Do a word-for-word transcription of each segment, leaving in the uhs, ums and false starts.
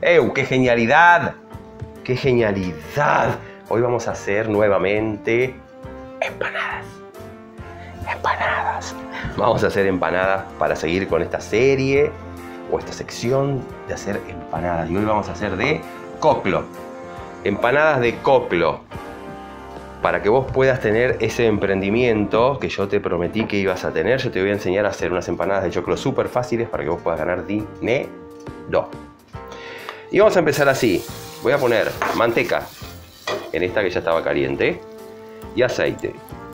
¡Ew! ¡Qué genialidad! ¡Qué genialidad! Hoy vamos a hacer nuevamente empanadas. Empanadas. Vamos a hacer empanadas para seguir con esta serie o esta sección de hacer empanadas. Y hoy vamos a hacer de coclo. Empanadas de coclo. Para que vos puedas tener ese emprendimiento que yo te prometí que ibas a tener, yo te voy a enseñar a hacer unas empanadas de choclo súper fáciles para que vos puedas ganar dinero. Y vamos a empezar así. Voy a poner manteca en esta que ya estaba caliente y aceite.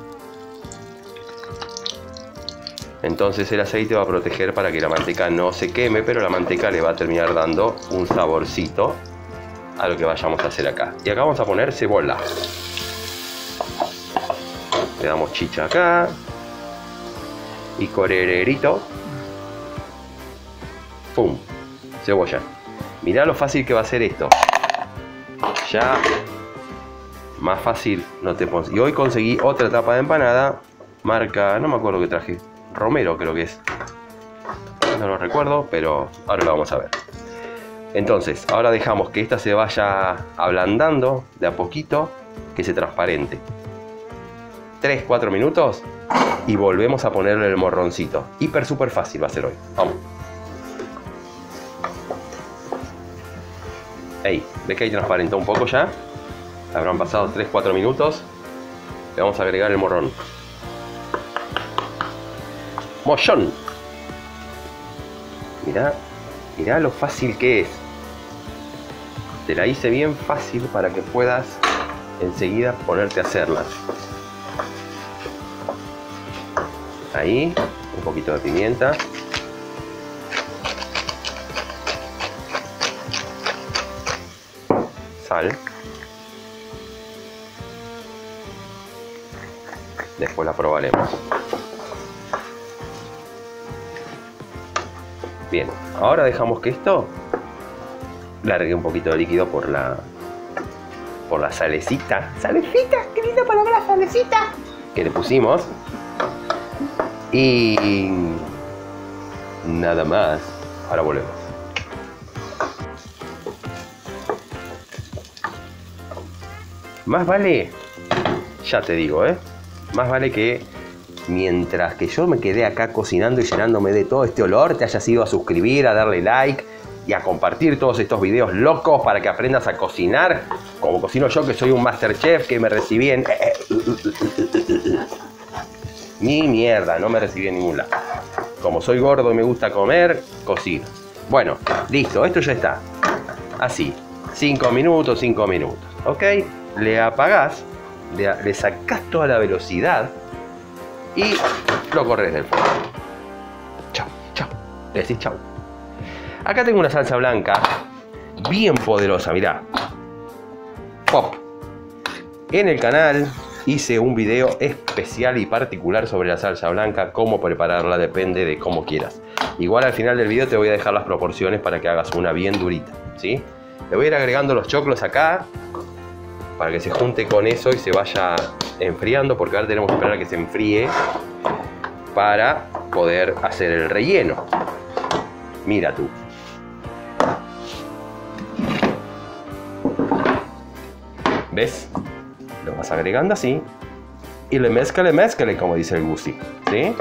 Entonces el aceite va a proteger para que la manteca no se queme, pero la manteca le va a terminar dando un saborcito a lo que vayamos a hacer acá. Y acá vamos a poner cebolla. Le damos chicha acá. Y corererito. ¡Pum! Cebolla. Mirá lo fácil que va a ser esto. Ya más fácil no te pones. Y hoy conseguí otra tapa de empanada. Marca, no me acuerdo qué traje. Romero creo que es. No lo recuerdo, pero ahora lo vamos a ver. Entonces, ahora dejamos que esta se vaya ablandando de a poquito, que se transparente. tres cuatro minutos y volvemos a ponerle el morroncito. Hiper súper fácil va a ser hoy. Vamos. Ahí, ¿ves que ahí transparentó un poco ya? Habrán pasado tres cuatro minutos. Le vamos a agregar el morrón. ¡Mollón! Mirá, mirá lo fácil que es. Te la hice bien fácil para que puedas enseguida ponerte a hacerlas. Ahí, un poquito de pimienta. Sal. Después la probaremos. Bien, ahora dejamos que esto largue un poquito de líquido por la por la salecita. Salecita, qué linda palabra, salecita. Que le pusimos. Y nada más. Ahora volvemos. Más vale, ya te digo, ¿eh? Más vale que mientras que yo me quedé acá cocinando y llenándome de todo este olor, te hayas ido a suscribir, a darle like y a compartir todos estos videos locos para que aprendas a cocinar como cocino yo, que soy un Masterchef, que me recibí en... Ni mierda, no me recibí en ningún lado. Como soy gordo y me gusta comer, cocino. Bueno, listo, esto ya está. Así, cinco minutos, cinco minutos. ¿Ok? Le apagás, le, le sacás toda la velocidad y lo corres del fuego. Chau, chau. Le decís chau. Acá tengo una salsa blanca bien poderosa, mirá. Pop. En el canal hice un video especial y particular sobre la salsa blanca, cómo prepararla, depende de cómo quieras. Igual al final del video te voy a dejar las proporciones para que hagas una bien durita, ¿sí? Le voy a ir agregando los choclos acá para que se junte con eso y se vaya enfriando, porque ahora tenemos que esperar a que se enfríe para poder hacer el relleno. Mira tú. ¿Ves? Lo vas agregando así y le mezcale, mezcale, como dice el Gusi, ¿sí?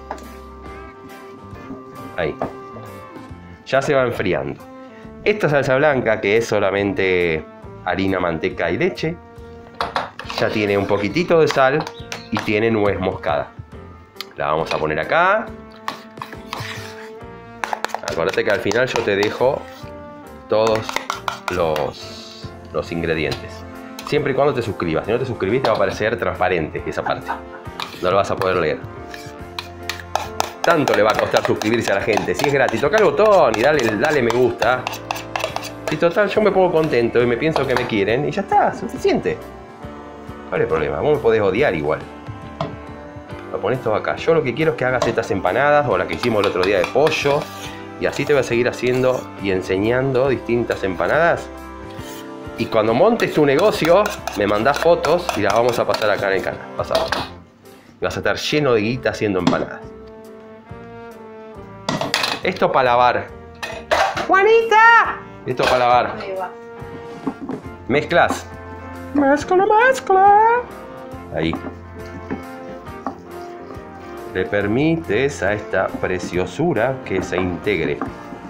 Ahí. Ya se va enfriando. Esta salsa blanca, que es solamente harina, manteca y leche, ya tiene un poquitito de sal y tiene nuez moscada. La vamos a poner acá. Acuérdate que al final yo te dejo todos los, los ingredientes. Siempre y cuando te suscribas. Si no te suscribís te va a aparecer transparente esa parte. No lo vas a poder leer. Tanto le va a costar suscribirse a la gente. Si es gratis, toca el botón y dale, dale me gusta. Y total, yo me pongo contento y me pienso que me quieren y ya está, suficiente. ¿Cuál es el problema? Vos me podés odiar igual. Lo pones todo acá. Yo lo que quiero es que hagas estas empanadas o la que hicimos el otro día de pollo. Y así te voy a seguir haciendo y enseñando distintas empanadas. Y cuando montes tu negocio, me mandás fotos y las vamos a pasar acá en el canal. Pasado. Y vas a estar lleno de guita haciendo empanadas. Esto para lavar. ¡Juanita! Esto para lavar. Ahí va. Mezclas. Mezcla, mezcla. Ahí. Le permites a esta preciosura que se integre.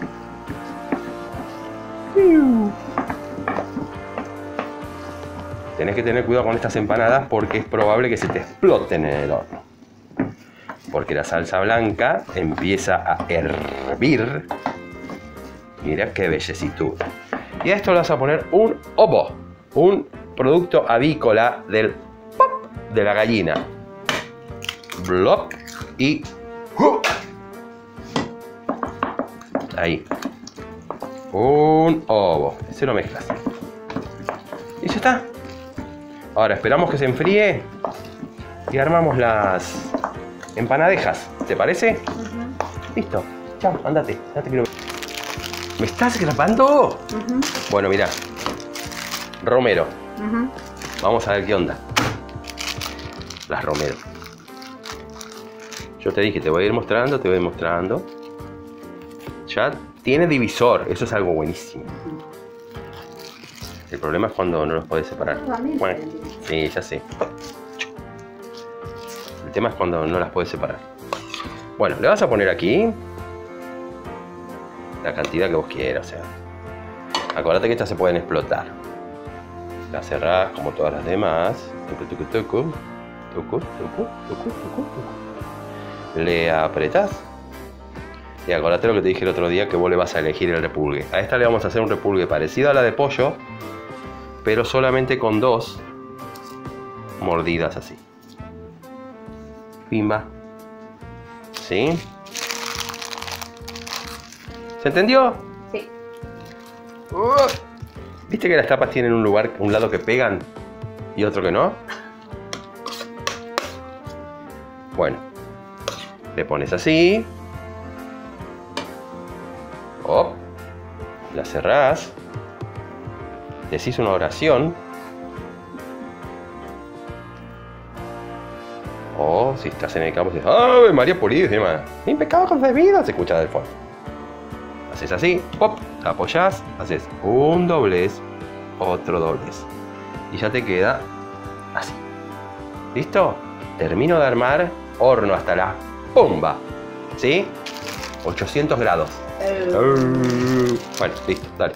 Tenés que tener cuidado con estas empanadas porque es probable que se te exploten en el horno. Porque la salsa blanca empieza a hervir. Mira qué bellecitud. Y a esto le vas a poner un ovo, un producto avícola del pop de la gallina. Blop y ¡uh! Ahí. Un ovo. Se lo mezclas. Y ya está. Ahora esperamos que se enfríe y armamos las empanadejas. ¿Te parece? Uh-huh. Listo. Chao, andate. No te quiero ver. ¿Me estás grabando? Uh-huh. Bueno, mira. Romero. Uh-huh. Vamos a ver qué onda. Las romero. Yo te dije, te voy a ir mostrando, te voy a ir mostrando. Ya tiene divisor. Eso es algo buenísimo. El problema es cuando no los podés separar. Bueno, sí, ya sé. El tema es cuando no las podés separar. Bueno, le vas a poner aquí la cantidad que vos quieras, o sea. Acordate que estas se pueden explotar. La cerrás como todas las demás. Toco, toco, toco. Toco, toco, toco, toco, toco. Le apretás. Y acordate lo que te dije el otro día, que vos le vas a elegir el repulgue. A esta le vamos a hacer un repulgue parecido a la de pollo, pero solamente con dos mordidas así. Pimba. ¿Sí? ¿Se entendió? Sí. Uh, ¿Viste que las tapas tienen un lugar, un lado que pegan y otro que no? Bueno, le pones así. Oh, la cerrás. Decís una oración. O si estás en el campo, dices, ¡ay, María Purísima! ¡Sin pecado concebido! Se escucha del fondo. Haces así, pop, apoyás, haces un doblez, otro doblez. Y ya te queda así. ¿Listo? Termino de armar, horno hasta la pomba. ¿Sí? ochocientos grados. Uh. Bueno, listo, dale.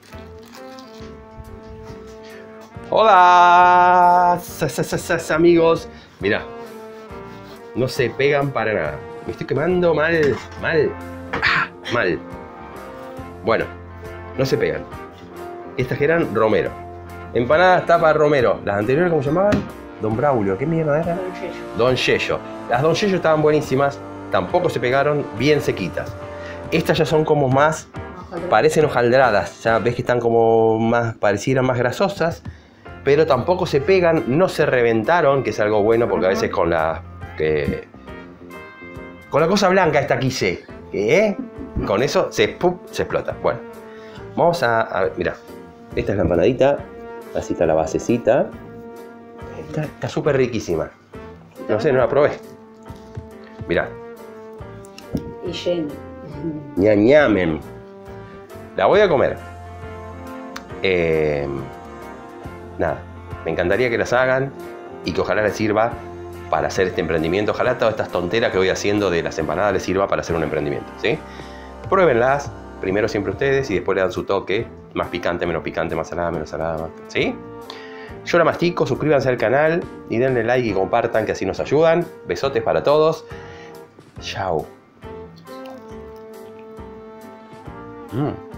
Hola, amigos. Mira, no se pegan para nada. Me estoy quemando mal, mal, ah, mal. Bueno, no se pegan. Estas eran romero. Empanadas tapa romero. Las anteriores, ¿cómo se llamaban? Don Braulio. ¿Qué mierda era? Don Yello. Don Yello. Las Don Yello estaban buenísimas. Tampoco se pegaron, bien sequitas. Estas ya son como más, parecen hojaldradas. Ya ves que están como más, parecieran más grasosas. Pero tampoco se pegan, no se reventaron, que es algo bueno porque a veces con la... Que, con la cosa blanca esta quise. ¿Eh? Con eso se, ¡pum!, se explota. Bueno, vamos a, a ver, mira. Esta es la empanadita. Así está la basecita. Está súper riquísima. No sé, no la probé. Mirá. Y llena. Ñañamen. La voy a comer. Eh, nada. Me encantaría que las hagan y que ojalá les sirva para hacer este emprendimiento. Ojalá todas estas tonteras que voy haciendo de las empanadas les sirva para hacer un emprendimiento, ¿sí? Pruébenlas. Primero siempre ustedes y después le dan su toque. Más picante, menos picante, más salada, menos salada, ¿sí? Yo la mastico, suscríbanse al canal y denle like y compartan, que así nos ayudan. Besotes para todos. Chao. Mm.